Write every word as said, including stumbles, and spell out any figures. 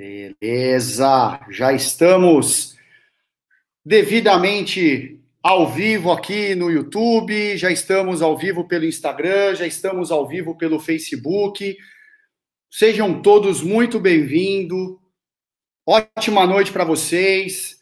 Beleza, já estamos devidamente ao vivo aqui no YouTube, já estamos ao vivo pelo Instagram, já estamos ao vivo pelo Facebook. Sejam todos muito bem-vindos. Ótima noite para vocês.